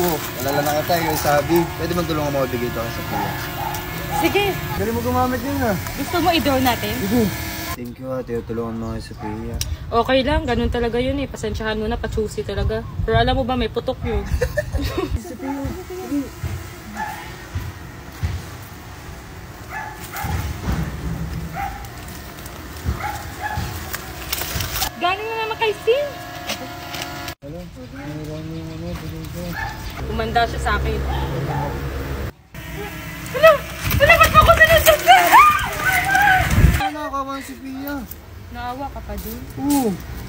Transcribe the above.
Oo, alala na kita yung sabi. Pwede bang tulungan mo ibigay ito kay Sophia? Sige. Galing mo gumamit yun ah. Gusto mo i-draw natin? Sige. Thank you ate, tulungan mo kay Sophia. Okay lang, ganun talaga yun eh. Pasensyahan mo na, pa-choosy talaga. Pero alam mo ba, may putok yun. Sophia, sige. Galing na naman kay Sin. Wala, mayroon mo yung dito. Kumanda siya sa akin. Hala! Hala, ba't ako sinasagdan? Nakakawa si Sophia. Naawa ka pa din. Oo.